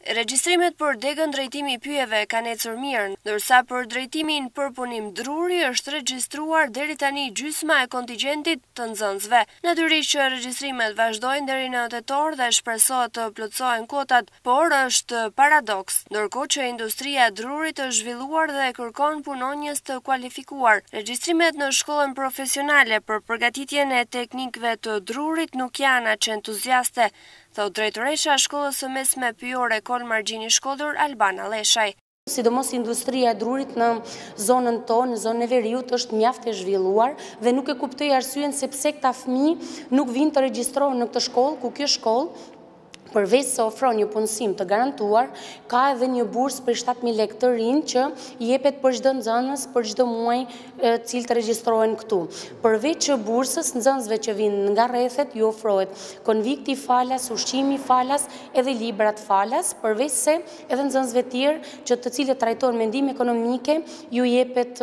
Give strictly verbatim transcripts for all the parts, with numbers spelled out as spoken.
Regjistrimet për degën drejtimi pyjeve kanë ecur mirë, ndërsa për drejtimin për punim druri është regjistruar deri tani gjysma e kontingjentit të nxënësve. Natyrisht që regjistrimet vazhdojnë deri në tetor dhe shpresohet të plotësohen kotat, por është paradoks, ndërkohë që industria e drurit është zhvilluar dhe kërkon punonjës të kualifikuar. Regjistrimet në shkollën profesionale për përgatitjen e teknikëve të drurit nuk janë aq entuziaste, thot drejtoresha e shkollës së mesme pyjore Margjini Shkodër Albana Leshaj. Sidomos industria e drurit në zonën tonë, në zonën e veriut, është mjaft e zhvilluar dhe nuk e kuptoj arsyen sepse këta fëmijë nuk vinë të regjistrohen në këtë shkollë, ku kjo shkollë përveç se ofron një punësim të garantuar, ka edhe një bursë për shtatë mijë lekë të rinj që jepet për çdo nxënës për çdo muaj cilë të regjistrohen këtu. Përveç që bursës, nxënësve që vinë nga rrethet ju ofrohet konvikti falas, ushqimi falas, edhe librat falas, përveç se edhe nxënësve tjerë që të cilët trajtojnë mendim ekonomike ju jepet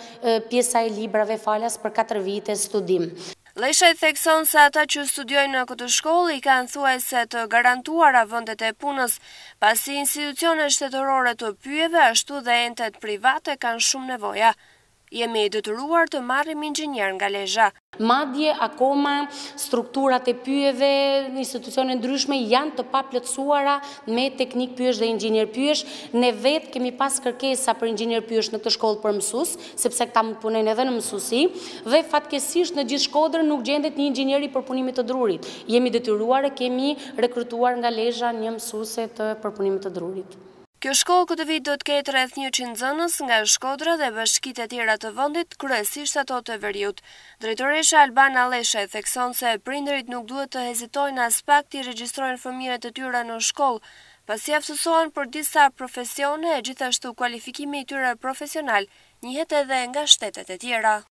pjesa e librave falas për katër vite studim. Leshaj thekson se ata që studiojnë në këtë shkollë i kanë thuajse të garantuara vendet e punës, pasi institucionet shtetërore të pyjeve ashtu dhe entet private kanë shumë nevoja. Jemi detyruar të marrim inxhinier nga Lezhë. Madje akoma strukturat e pyjeve, institucione ndryshme janë të paplotësuara me teknik pyjesh dhe inxhinier pyjesh. Ne vetë kemi pas kërkesa për inxhinier pyjesh në këtë shkollë për mësues, sepse këta mund të punojnë edhe në mësuesi, dhe fatkeqësisht në gjithë Shkodrën nuk gjendet një inxhinier i përpunimit të drurit. Jemi detyruar e kemi rekrutuar nga Lezhë një mësuese të përpunimit të drurit. Kjo shkollë këtë vit do të ketë rreth njëqind nxënës nga Shkodra dhe bashkitë e tjera të vendit, kryesisht ato të veriut. Drejtoresha Albana Leshaj thekson se prindërit nuk duhet të hezitojnë as pak të regjistrojnë fëmijët e tyre në shkollë, pasi aftësohen për disa profesione e gjithashtu kualifikimi i tyre profesional njihet edhe nga shtetet e tjera.